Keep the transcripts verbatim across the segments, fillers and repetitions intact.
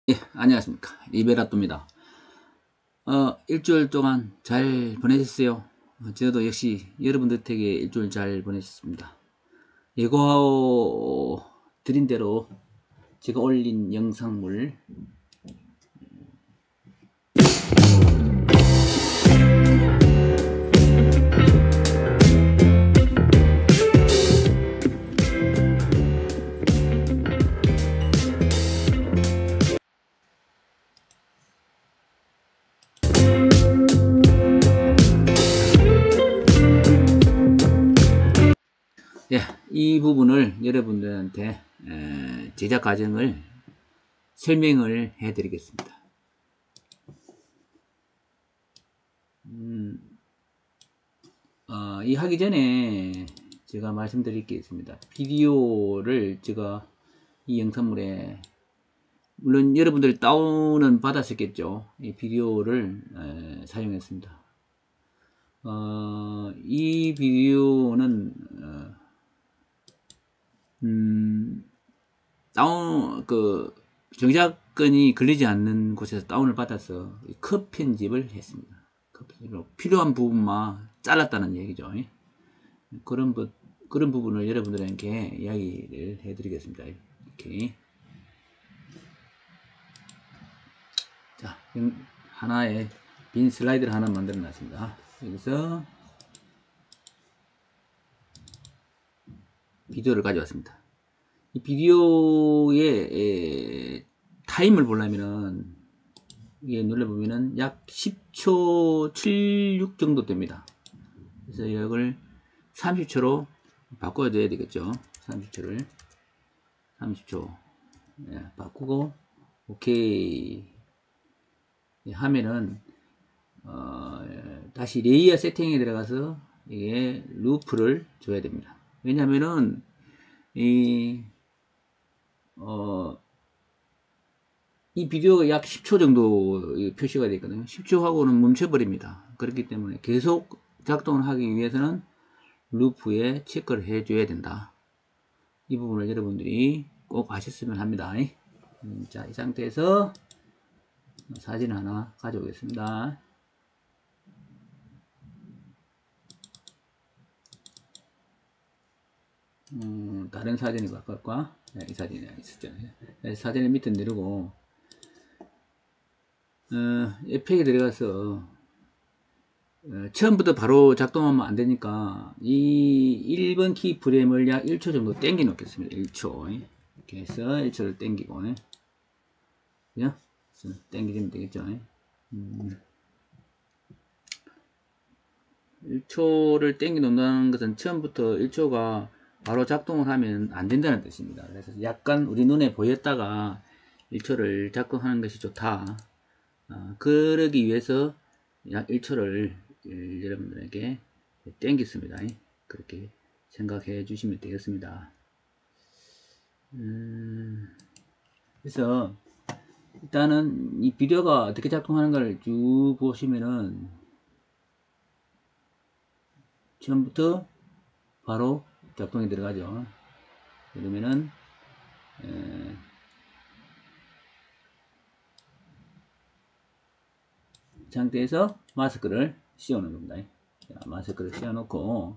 예, 안녕하십니까. 리베라또입니다. 어, 일주일 동안 잘 보내셨어요? 어, 저도 역시 여러분들 댁에 일주일 잘 보내셨습니다. 예고 드린 대로 제가 올린 영상물, 예, 이 부분을 여러분들한테 에, 제작 과정을 설명을 해 드리겠습니다. 음, 어, 이 하기 전에 제가 말씀드릴 게 있습니다. 비디오를 제가 이 영상물에 물론 여러분들 다운은 받았었겠죠. 이 비디오를 에, 사용했습니다. 어, 이 비디오는 어, 음, 다운 그 정작권이 걸리지 않는 곳에서 다운을 받아서 컷 편집을 했습니다. 컷 편집으로 필요한 부분만 잘랐다는 얘기죠. 그런 부, 그런 부분을 여러분들에게 이야기를 해드리겠습니다. 이렇게 자, 하나의 빈 슬라이드를 하나 만들어 놨습니다. 여기서 비디오를 가져왔습니다. 이 비디오의 타임을 보려면은 이게 눌러보면은 약 십 초 칠십육 정도 됩니다. 그래서 이걸 삼십 초로 바꿔줘야 되겠죠. 삼십 초를 삼십 초 예, 바꾸고 오케이 하면은 어, 다시 레이어 세팅에 들어가서 이게 루프를 줘야 됩니다. 왜냐면은 이, 어, 이 비디오가 약 십 초 정도 표시가 되어 있거든요. 십 초 하고는 멈춰버립니다. 그렇기 때문에 계속 작동을 하기 위해서는 루프에 체크를 해줘야 된다. 이 부분을 여러분들이 꼭 아셨으면 합니다. 음, 자, 이 상태에서 사진 하나 가져오겠습니다. 음, 다른 사진이 바꿀까? 네, 이 사진이 있었죠. 네, 사진을 밑에 내리고 어, 에펙에 들어가서 어, 처음부터 바로 작동하면 안 되니까 이 일 번 키 프레임을 약 일 초 정도 당겨 놓겠습니다. 일 초 이렇게 해서 일 초를 당기고 그죠? 당기면 되겠죠. 음, 일 초를 당겨 놓는다는 것은 처음부터 일 초가 바로 작동을 하면 안 된다는 뜻입니다. 그래서 약간 우리 눈에 보였다가 일 초를 작동하는 것이 좋다. 어, 그러기 위해서 약 일 초를 여러분들에게 땡겼습니다. 그렇게 생각해 주시면 되겠습니다. 음, 그래서 일단은 이 비디오가 어떻게 작동하는가를 쭉 보시면은 처음부터 바로 작동이 들어가죠. 그러면은 에, 상태에서 마스크를 씌워 놓는 겁니다. 자, 마스크를 씌워 놓고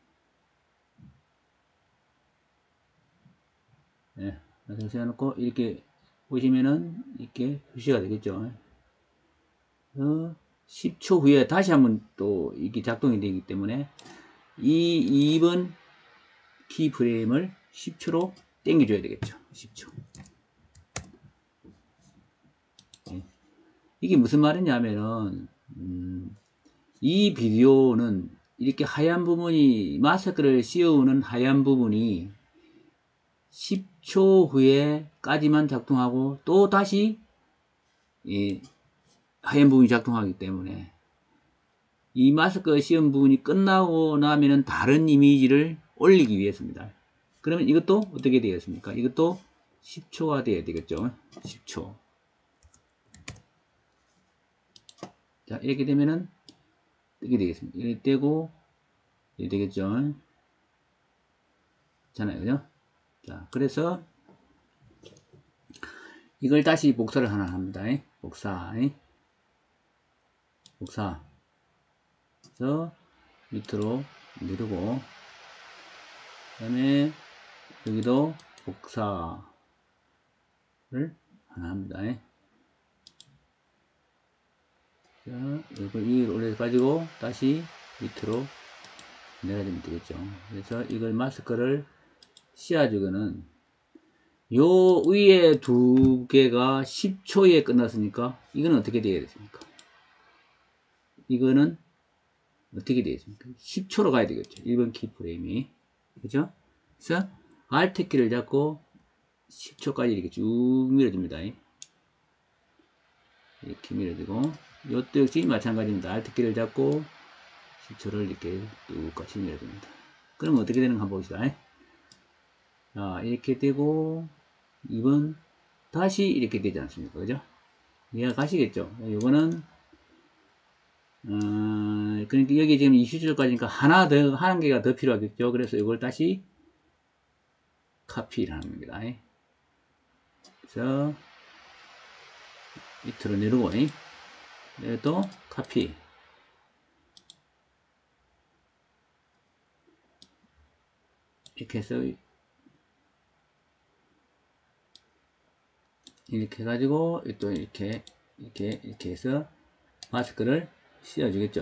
예, 마스크를 씌워 놓고 이렇게 보시면은 이렇게 표시가 되겠죠. 어, 십 초 후에 다시 한번 또 이게 작동이 되기 때문에 이 이 번 키 프레임을 십 초로 당겨줘야 되겠죠. 십 초. 예. 이게 무슨 말이냐면은 음, 이 비디오는 이렇게 하얀 부분이 마스크를 씌우는 하얀 부분이 십 초 후에까지만 작동하고 또 다시 이 하얀 부분이 작동하기 때문에 이 마스크 씌운 부분이 끝나고 나면은 다른 이미지를 올리기 위해서입니다. 그러면 이것도 어떻게 되겠습니까? 이것도 십 초가 돼야 되겠죠. 십 초. 자, 이렇게 되면은 이렇게 되겠습니다. 이렇게 되고 이렇게 되겠죠. 잖아요. 그죠? 자, 그래서 이걸 다시 복사를 하나 합니다. 복사. 복사. 그래서 밑으로 누르고, 그 다음에 여기도 복사를 하나 합니다. 자, 이걸 위로 올려서 가지고 다시 밑으로 내려주면 되겠죠. 그래서 이걸 마스크를 씌워주고는 요 위에 두 개가 십 초에 끝났으니까 이거는 어떻게 되어야 되겠습니까? 이거는 어떻게 되겠습니까? 십 초로 가야 되겠죠. 일 번 키프레임이. 그죠? 그래서 Alt 키를 잡고 십 초까지 이렇게 쭉 밀어줍니다. 이렇게 밀어주고, 요것도 역시 마찬가지입니다. Alt 키를 잡고 십 초를 이렇게 똑같이 밀어줍니다. 그럼 어떻게 되는가 한번 봅시다. 자, 이렇게 되고, 이 번 다시 이렇게 되지 않습니까? 그죠? 이해가 가시겠죠? 요거는 어, 그러니까 여기 지금 이십 초까지니까 하나 더, 한 개가 더 필요하겠죠? 그래서 이걸 다시 카피를 하는 겁니다. 그래서 밑으로 내리고, 또 카피. 이렇게 해서 이렇게 해가지고 또 이렇게 이렇게 이렇게 해서 마스크를 씌워주겠죠.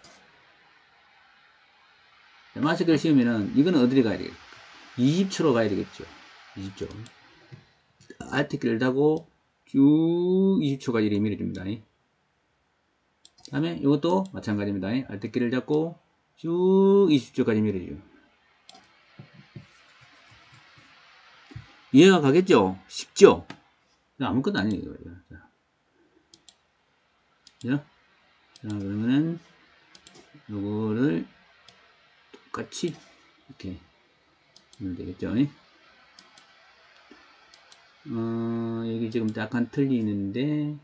마스크를 씌우면은 이거는 어디로 가야 되겠죠? 이십 초로 가야 되겠죠. 이십 초. Alt 키를 하고 쭉 이십 초까지 이렇게 밀어줍니다. 그 다음에 이것도 마찬가지입니다. Alt 키를 잡고 쭉 이십 초까지 밀어줘요. 이해가 가겠죠? 쉽죠? 아무것도 아니에요. 자, 자, 그러면은 요거를 똑같이 이렇게 하면 되겠죠? 어, 여기 지금 약간 틀리는데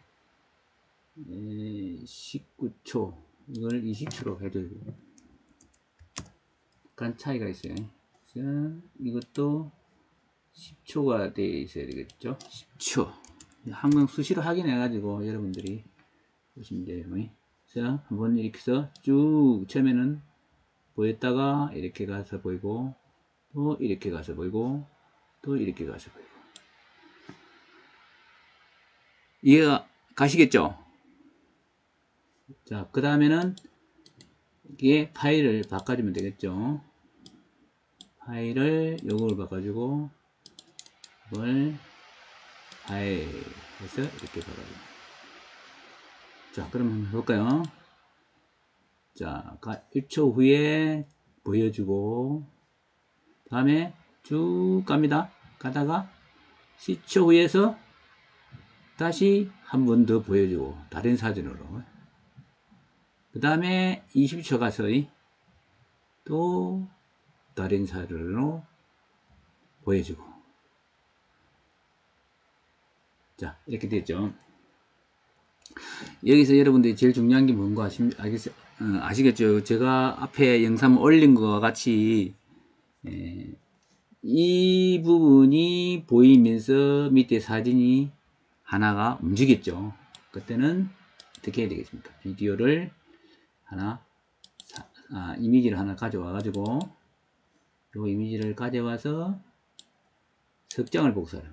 에, 십구 초 이걸 이십 초로 해줘야 돼요. 약간 차이가 있어요. 그래서 이것도 십 초가 되어 있어야 되겠죠? 십 초. 항상 수시로 확인해 가지고 여러분들이 보시면 돼요. 그래서 한번 이렇게 해서 쭉 처음에는 보였다가 이렇게 가서 보이고, 또 이렇게 가서 보이고, 또 이렇게 가서 보이고. 이해가 가시겠죠? 자, 그 다음에는 이게 파일을 바꿔주면 되겠죠? 파일을 요걸 바꿔주고, 이걸 파일 해서 이렇게 바꿔줍니다. 자, 그럼 한번 해볼까요? 자, 일 초 후에 보여주고, 다음에 쭉 갑니다. 가다가 십 초 후에서 다시 한 번 더 보여주고, 다른 사진으로. 그 다음에 이십 초 가서 또 다른 사진으로 보여주고. 자, 이렇게 됐죠. 여기서 여러분들이 제일 중요한 게 뭔가 아시겠, 어, 아시겠죠? 제가 앞에 영상 올린 것과 같이 에, 이 부분이 보이면서 밑에 사진이 하나가 움직였죠. 그때는 어떻게 해야 되겠습니까? 비디오를 하나, 사, 아, 이미지를 하나 가져와 가지고 이 이미지를 가져와서 석장을 복사를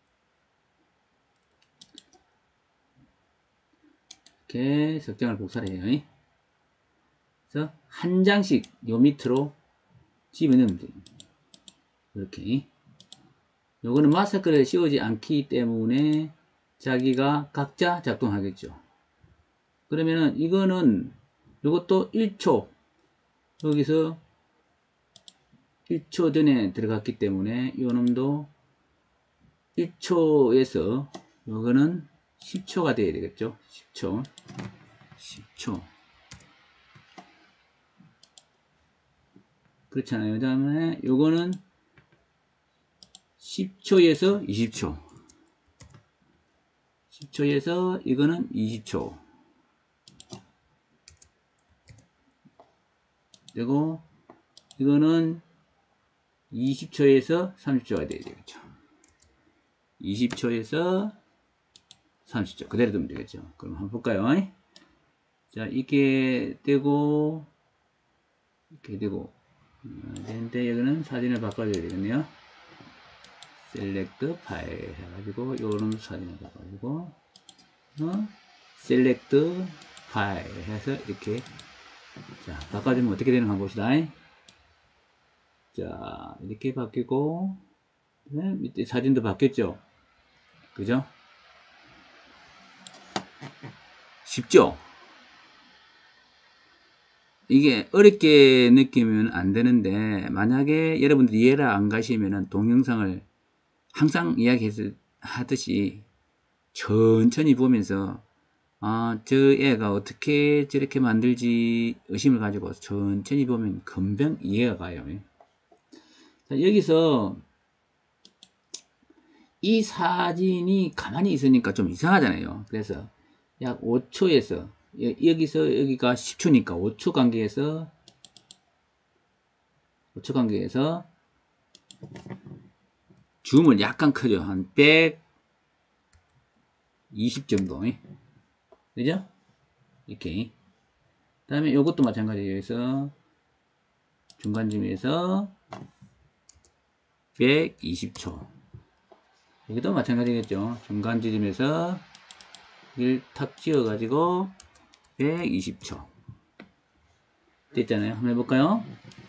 이렇게 석장을 복사를 해요. 그래서 한 장씩 요 밑으로 집어넣으면 돼요. 이렇게. 요거는 마스크를 씌우지 않기 때문에 자기가 각자 작동하겠죠. 그러면은 이거는 요것도 일 초 여기서 일 초 전에 들어갔기 때문에 요 놈도 일 초에서 요거는 십 초가 돼야 되겠죠. 십 초 십 초 그렇잖아요. 그 다음에 요거는 십 초에서 이십 초 십 초에서 이거는 이십 초 그리고 이거는 이십 초에서 삼십 초가 돼야 되겠죠. 이십 초에서 삼십 초. 그대로 두면 되겠죠. 그럼 한번 볼까요? 자, 이게 되고, 이렇게 되고, 어, 되는데, 여기는 사진을 바꿔줘야 되겠네요. 셀렉트 파일 해가지고, 요런 사진을 바꿔가지고, 어? 셀렉트 파일 해서 이렇게, 자, 바꿔주면 어떻게 되는가 한번 봅시다. 자, 이렇게 바뀌고, 네, 밑에 사진도 바뀌었죠? 그죠? 쉽죠? 이게 어렵게 느끼면 안 되는데, 만약에 여러분들이 이해를 안 가시면은 동영상을 항상 이야기하듯이 천천히 보면서, 아, 저 애가 어떻게 저렇게 만들지 의심을 가지고 천천히 보면 금방 이해가 가요. 자, 여기서 이 사진이 가만히 있으니까 좀 이상하잖아요. 그래서 약 오 초에서 여기서 여기가 십 초니까 오 초 간격에서 오 초 간격에서 줌을 약간 크죠. 한 백이십 정도. 그죠? 이렇게. 그 다음에 요것도 마찬가지예요. 여기서 중간쯤에서 백이십 초. 여기도 마찬가지겠죠. 중간 지점에서 이걸 탁 찍어 가지고 백이십 초 됐잖아요. 한번 해볼까요?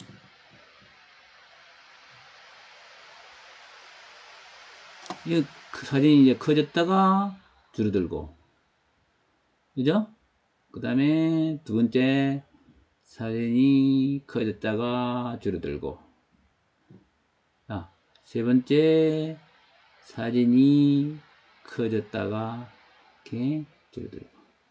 이 사진이 이제 커졌다가 줄어들고, 그죠? 그 다음에 두 번째 사진이 커졌다가 줄어들고, 자, 세 번째 사진이 커졌다가 이렇게 줄어들고.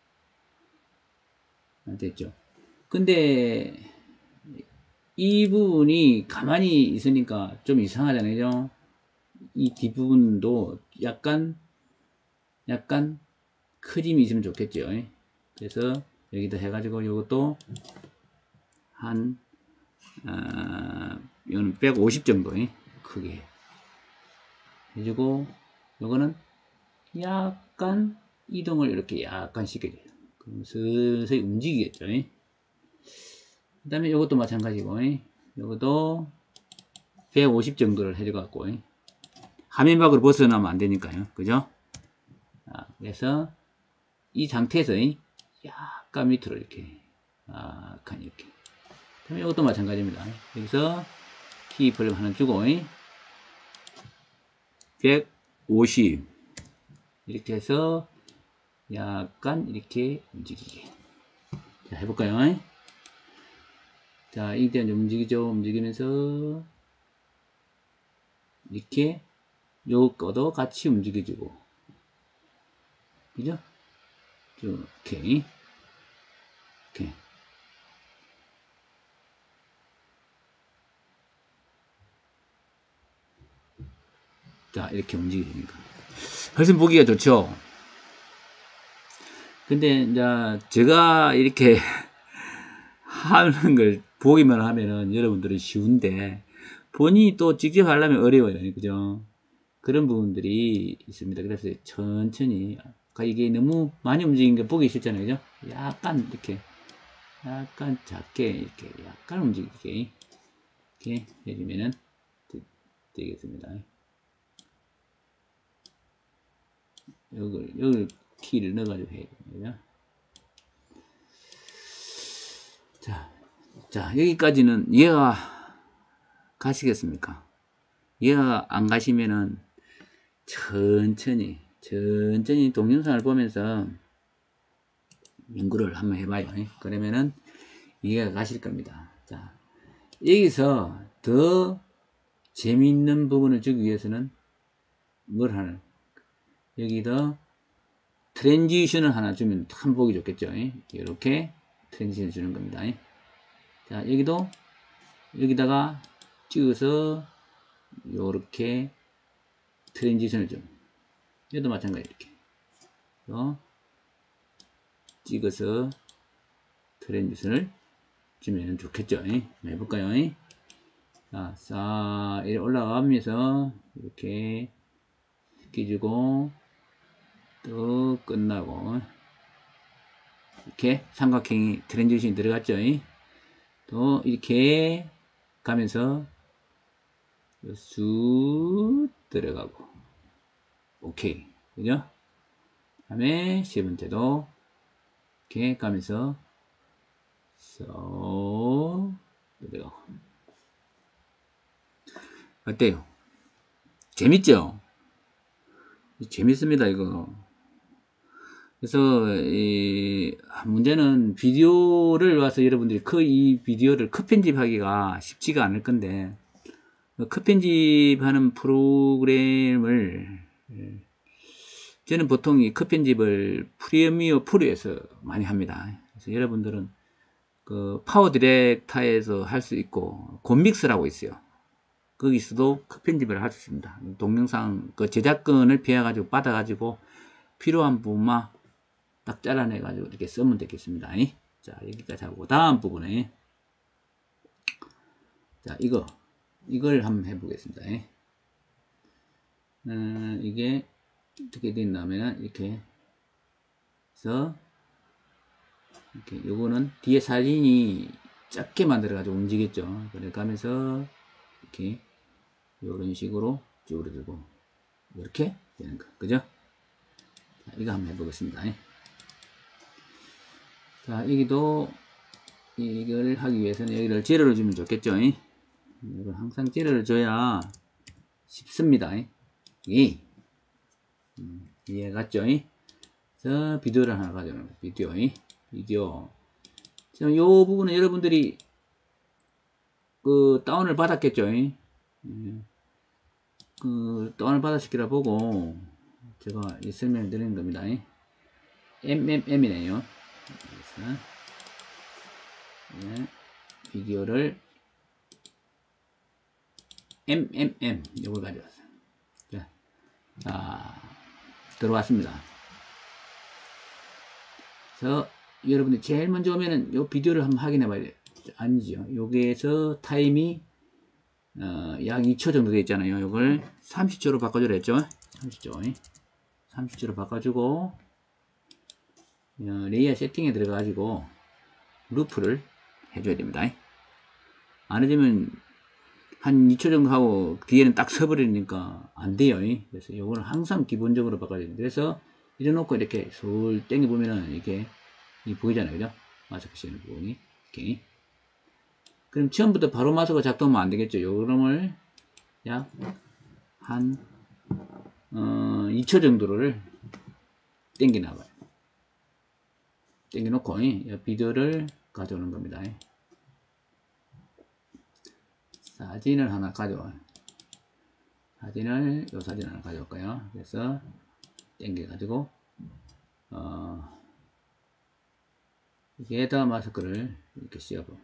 됐죠? 근데 이 부분이 가만히 있으니까 좀 이상하잖아요. 이 뒷부분도 약간 약간 크짐이 있으면 좋겠죠. 그래서 여기다 해가지고 이것도 한 어, 이거는 백오십 정도 크게 해주고, 요거는 약간 이동을 이렇게 약간 시켜줘요. 그럼 슬슬 움직이겠죠. 그 다음에 이것도 마찬가지고, 요것도 백오십 정도를 해줘갖고, 화면 밖으로 벗어나면 안 되니까요. 그죠? 아, 그래서 이 상태에서 약간 밑으로 이렇게 약간 이렇게. 그다음에 이것도 마찬가지입니다. 여기서 키프레임 하나 주고 백오십 이렇게 해서 약간 이렇게 움직이게. 자, 해볼까요? 자, 이때 이제 움직이죠. 움직이면서 이렇게 요거도 같이 움직여주고, 그죠? 이렇게 이렇게. 자, 이렇게 움직이니까 훨씬 보기가 좋죠. 근데 이제 제가 이렇게 하는 걸 보기만 하면은 여러분들은 쉬운데 본인이 또 직접 하려면 어려워요. 그죠? 그런 부분들이 있습니다. 그래서 천천히, 이게 너무 많이 움직이는 게 보기 싫잖아요. 그죠? 약간 이렇게 약간 작게 이렇게 약간 움직이게 이렇게 해주면은 되겠습니다. 여기 여기 키를 넣어가지고 해야 됩니다. 자, 자, 여기까지는 이해가 가시겠습니까? 이해가 안 가시면은 천천히, 천천히 동영상을 보면서 연구를 한번 해봐요. 그러면은 이해가 가실 겁니다. 자, 여기서 더 재미있는 부분을 주기 위해서는 뭘 하는, 여기다 트랜지션을 하나 주면 참 보기 좋겠죠. 이렇게 트랜지션 주는 겁니다. 자, 여기도 여기다가 찍어서 요렇게 트랜지션을 좀, 얘도 마찬가지 이렇게 어? 찍어서 트랜지션을 주면 좋겠죠. 한번 해볼까요? 자, 싹 이렇게 올라가면서 이렇게 끼주고, 또 끝나고 이렇게 삼각형이 트랜지션이 들어갔죠. 또 이렇게 가면서 쑥 들어가고 오케이 그죠? 다음에 세 번째도 이렇게 가면서 쏙 들어가고 어때요? 재밌죠? 재밌습니다 이거. 그래서 이 문제는 비디오를 와서 여러분들이 그 이 비디오를 컷 편집하기가 쉽지가 않을 건데 컷 편집하는 프로그램을 저는 보통 이 컷 편집을 프리미어 프로에서 많이 합니다. 그래서 여러분들은 그 파워 디렉터에서 할 수 있고 곤믹스라고 있어요. 거기서도 컷 편집을 할 수 있습니다. 동영상 그 저작권을 피해 가지고 받아 가지고 필요한 부분만 딱 잘라내 가지고 이렇게 쓰면 되겠습니다. 자 여기까지 하고 다음 부분에 자 이거 이걸 한번 해보겠습니다. 음, 이게 어떻게 된다면 이렇게 해서 이렇게 요거는 뒤에 사진이 작게 만들어 가지고 움직였죠. 그래 가면서 이렇게 요런 식으로 쭈그러들고 이렇게 되는 거 그죠? 자, 이거 한번 해보겠습니다. 자 여기도 이걸 하기 위해서는 여기를 재료를 주면 좋겠죠. 이걸 항상 재료를 줘야 쉽습니다. 이 음, 이해 갔죠? 자 비디오를 하나 가져오는 거예요. 비디오 비디오 지금 요 부분은 여러분들이 그 다운을 받았겠죠? 예. 그 다운을 받았을기라 보고 제가 이 설명을 드리는 겁니다. 엠엠엠이네요. 그래서 예, 비디오를 엠엠엠 요걸 가져왔어요. 자, 자 들어왔습니다. 그래서 여러분들 제일 먼저 오면은 요 비디오를 한번 확인해 봐야 돼요. 아니죠. 여기에서 타임이 어, 약 이 초 정도 되어 있잖아요. 요걸 삼십 초로 바꿔주라 했죠. 삼십 초. 삼십 초로 바꿔주고 어, 레이어 세팅에 들어가 가지고 루프를 해줘야 됩니다. 안 해주면 한 이 초 정도 하고 뒤에는 딱 서버리니까 안 돼요. 그래서 요거는 항상 기본적으로 바꿔야 됩니다. 그래서 이래놓고 이렇게 솔 땡겨보면은 이렇게 이 보이잖아요. 그죠? 마스크 씌우는 부분이. 이렇게. 그럼 처음부터 바로 마스크가 작동하면 안 되겠죠. 요놈을 약 한 어, 이 초 정도를 땡겨 나가요. 땡겨 놓고 비디오를 가져오는 겁니다. 사진을 하나 가져와요. 사진을 요 사진 하나 가져올까요? 그래서 땡겨 가지고 어, 여기에다 마스크를 이렇게 씌워보.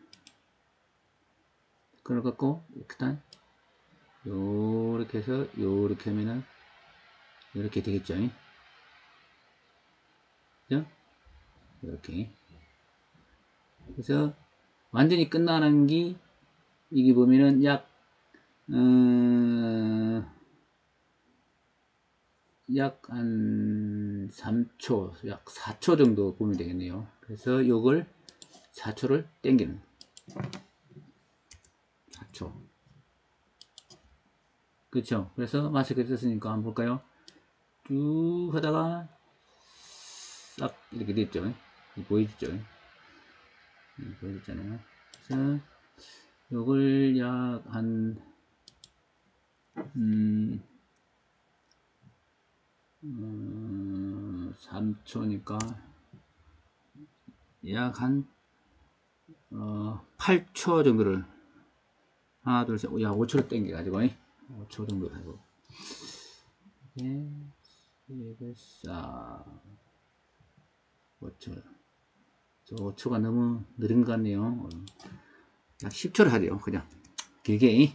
그걸 갖고 일단 요렇게 해서 요렇게 하면은 이렇게 되겠죠. 그죠? 이렇게. 그래서 완전히 끝나는 게 이게 보면은 약 음, 약 한 삼 초, 약 사 초 정도 보면 되겠네요. 그래서 요걸 사 초를 땡기는 사 초. 그렇죠. 그래서 마스크 썼으니까 한번 볼까요? 쭉 하다가 싹 이렇게 됐죠. 보이시죠? 보이셨잖아요. 그래서 요걸 약 한 음, 음, 삼 초니까 약 한 어, 팔 초 정도를 하나 둘셋 약 오 초를 땡겨 가지고 오 초 정도 하고 이렇게 싹 오 초 저 오 초가 너무 느린 것 같네요. 약 십 초를 하죠. 그냥 길게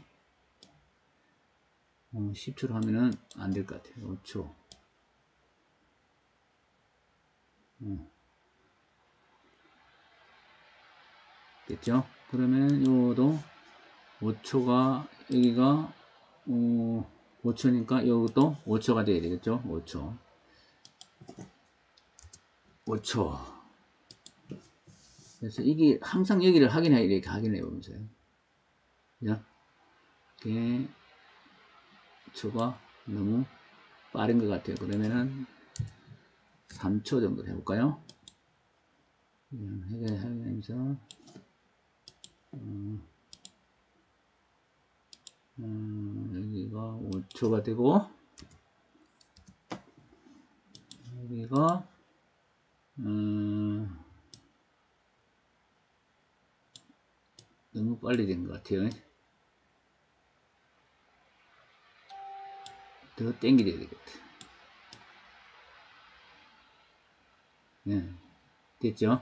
어, 십 초로 하면은 안 될 것 같아요. 오 초 어. 됐죠? 그러면 요도 오 초가 여기가 어, 오 초니까 이것도 오 초가 돼야 되겠죠? 오 초 오 초. 그래서 이게 항상 여기를 확인해, 이렇게 확인해 보면서요. 이게 초가 너무 빠른 것 같아요. 그러면은 삼 초 정도 해볼까요? 해결하면서 어, 어, 여기가 오 초가 되고 여기가 음, 너무 빨리 된 것 같아요. 더 땡기게 되겠다. 네, 됐죠?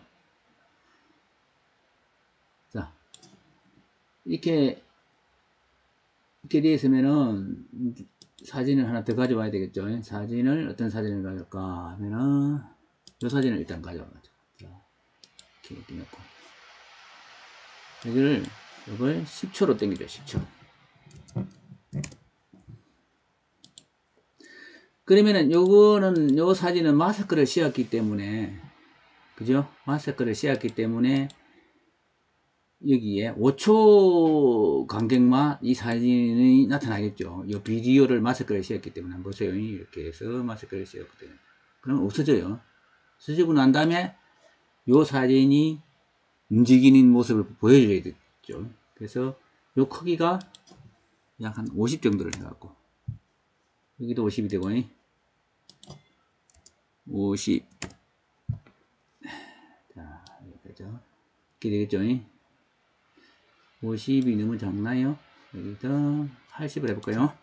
자, 이렇게 이렇게 되어 있으면은 사진을 하나 더 가져와야 되겠죠? 사진을 어떤 사진을 가져올까 하면은 이 사진을 일단 가져와가지고 이렇게, 이렇게 넣고 여기를 이걸 십 초로 당기죠. 십 초. 그러면은 요거는 요 사진은 마스크를 씌웠기 때문에 그죠? 마스크를 씌웠기 때문에 여기에 오 초 간격만 이 사진이 나타나겠죠. 이 비디오를 마스크를 씌웠기 때문에 한번 보세요. 이렇게 해서 마스크를 씌웠거든요. 그럼 없어져요. 없어지고 난 다음에 이 사진이 움직이는 모습을 보여줘야겠죠. 그래서 이 크기가 약 한 오십 정도를 해갖고 여기도 오십이 되고 오십 자 여기까지 이렇게 되겠죠. 오십이 너무 작나요? 여기다 팔십을 해볼까요?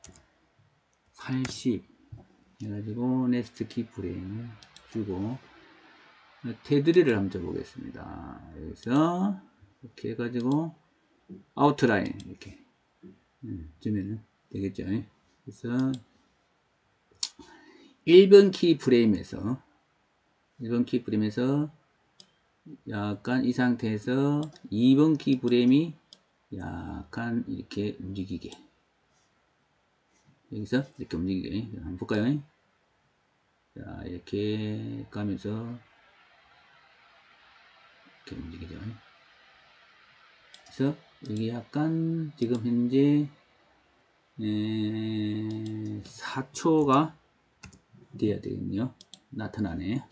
팔십 해가지고 네스트 키 프레임을 주고 테두리를 한번 줘보겠습니다. 여기서 이렇게 해가지고 아웃라인 이렇게 주면 되겠죠. 그래서 일 번 키 프레임에서 일 번 키 프레임에서 약간 이 상태에서 이 번 키 프레임이 약간 이렇게 움직이게 여기서 이렇게 움직이게 한번 볼까요? 자 이렇게 가면서 이렇게 움직이죠. 그래서 여기 약간 지금 현재 사 초가 돼야 되겠네요. 나타나네.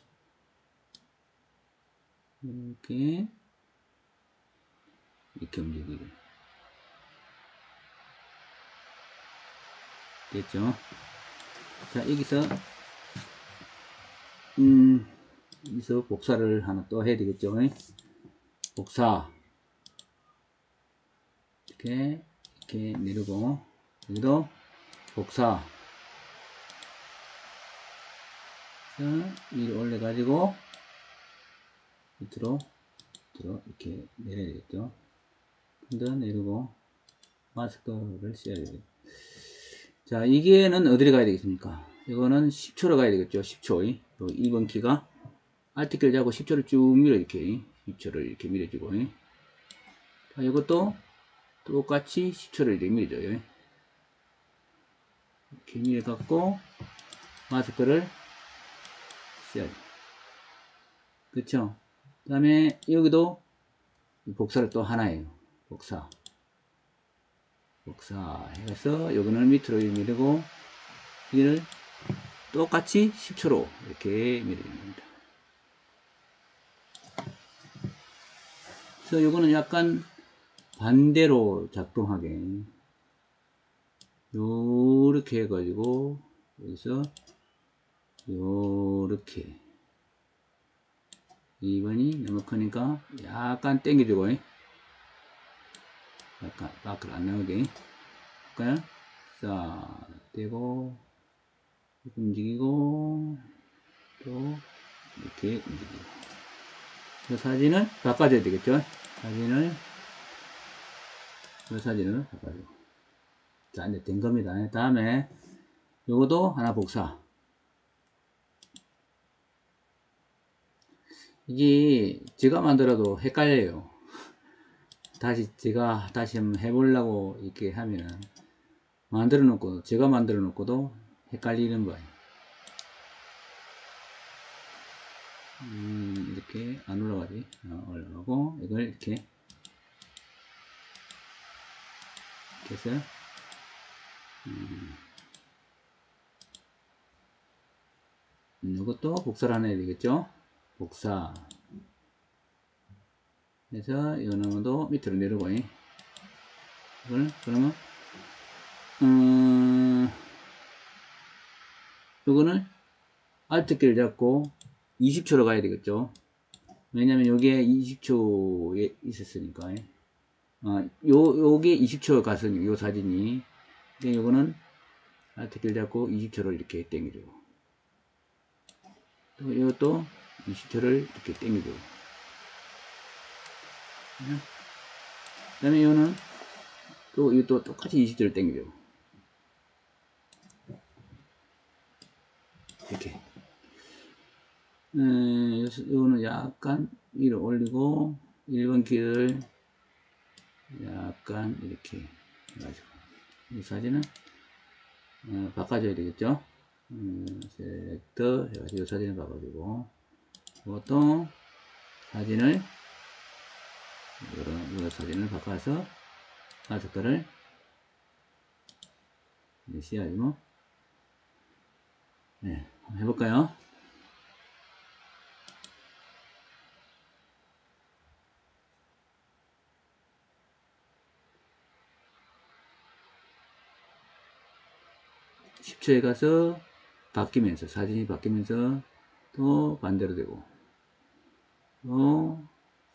이렇게 이렇게 움직이고 됐죠. 자 여기서 음 여기서 복사를 하나 또 해야 되겠죠. 복사 이렇게 이렇게 내리고 여기도 복사 위로 올려 가지고 밑으로 밑으로 이렇게 내려야 되겠죠. 더 내리고 마스크를 씌워야 되겠죠. 자 이게는 어디로 가야 되겠습니까? 이거는 십 초로 가야 되겠죠. 십 초 이 번 키가 알트키를 잡고 십 초를 쭉 밀어 이렇게 십 초를 이렇게 밀어주고 자 이것도 똑같이 십 초를 이렇게 밀어줘요. 이렇게 밀어갖고 마스크를 씌워야 돼. 그쵸? 그 다음에 여기도 복사를 또 하나예요. 복사 복사 해서 요거는 밑으로 밀고 여기를 똑같이 십 초로 이렇게 밀어주는 겁니다. 그래서 요거는 약간 반대로 작동하게 요렇게 해가지고 여기서 요렇게 이 번이 너무 크니까 약간 당겨주고 약간 밖으로 안 나오게 볼까요? 자 떼고 움직이고 또 이렇게 움직이고 이 사진을 바꿔줘야 되겠죠. 사진을 이 사진을 바꿔줘. 자 이제 된 겁니다. 다음에 요것도 하나 복사. 이게 제가 만들어도 헷갈려요. 다시 제가 다시 한번 해보려고 이렇게 하면은 만들어 놓고 제가 만들어 놓고도 헷갈리는 거예요. 음, 이렇게 안 올라가지. 어, 올라가고 이걸 이렇게 이렇게 해서 음, 이것도 복사를 하나 해야 되겠죠. 복사 해서 이 놈도 밑으로 내려고. 이걸 그러면 음, 이거는 Alt 키를 잡고 이십 초로 가야 되겠죠. 왜냐면 여기에 이십 초에 있었으니까. 어, 요, 요게 이십 초 갔으니, 요 사진이. 근데 요거는 Alt 키를 잡고 이십 초를 이렇게 당겨줘. 또 이것도 이십 초를 이렇게 당겨줘. 그 다음에 요는 또 이것도 똑같이 이십 초를 당겨줘. 이렇게. 음, 요거는 약간 위로 올리고 일 번 키를 약간 이렇게 해가지고 이 사진은 어, 바꿔줘야 되겠죠. 음, 셀렉터 해가지고 사진을 바꿔주고 이것도 사진을 이런 이거 사진을 바꿔서 화살표를 씨야지 뭐. 네, 한번 해볼까요? 십 초에 가서 바뀌면서 사진이 바뀌면서 또 반대로 되고 또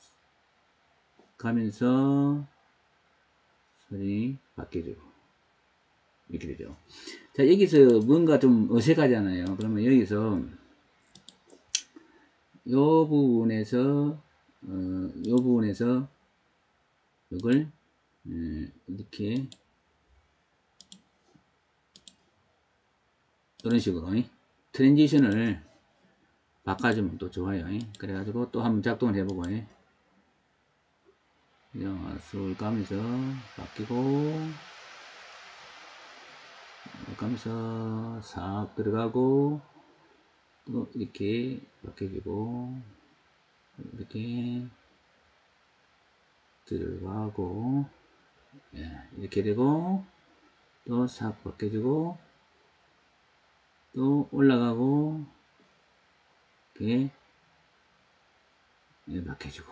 가면서 사진이 바뀌죠. 이렇게 되죠. 자, 여기서 뭔가 좀 어색하잖아요. 그러면 여기서 요 부분에서 어, 요 부분에서 이걸 음, 이렇게 이런 식으로 트랜지션을 바꿔주면 또 좋아요. 그래가지고 또 한번 작동을 해보고 그냥 술 까면서 바뀌고 까면서 싹 들어가고 또 이렇게 바뀌어지고 이렇게 들어가고 예, 이렇게 되고 또 싹 바뀌어지고 또 올라가고 이렇게 예, 바뀌어지고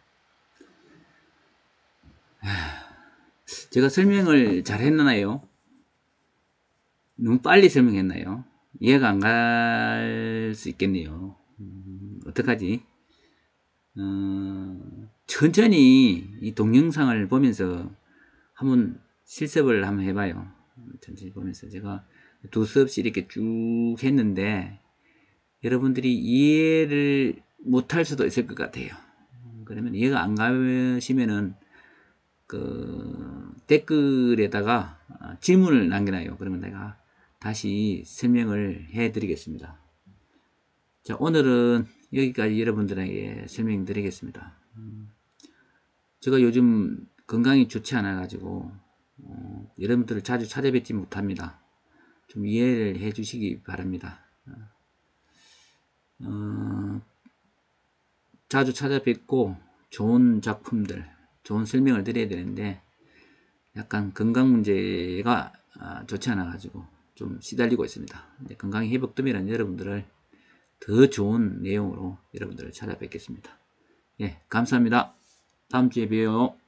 제가 설명을 잘 했나요? 너무 빨리 설명했나요? 이해가 안 갈 수 있겠네요. 음, 어떡하지? 어, 천천히 이 동영상을 보면서 한번 실습을 한번 해봐요. 천천히 보면서 제가 두 수업씩 이렇게 쭉 했는데 여러분들이 이해를 못할 수도 있을 것 같아요. 그러면 이해가 안 가시면은 그 댓글에다가 질문을 남겨놔요. 그러면 내가 다시 설명을 해 드리겠습니다. 자, 오늘은 여기까지 여러분들에게 설명드리겠습니다. 제가 요즘 건강이 좋지 않아 가지고 어, 여러분들을 자주 찾아뵙지 못합니다. 좀 이해를 해 주시기 바랍니다. 어, 자주 찾아뵙고 좋은 작품들, 좋은 설명을 드려야 되는데 약간 건강 문제가 좋지 않아 가지고 좀 시달리고 있습니다. 건강이 회복되면 여러분들을 더 좋은 내용으로 여러분들을 찾아뵙겠습니다. 예, 감사합니다. 다음 주에 봬요.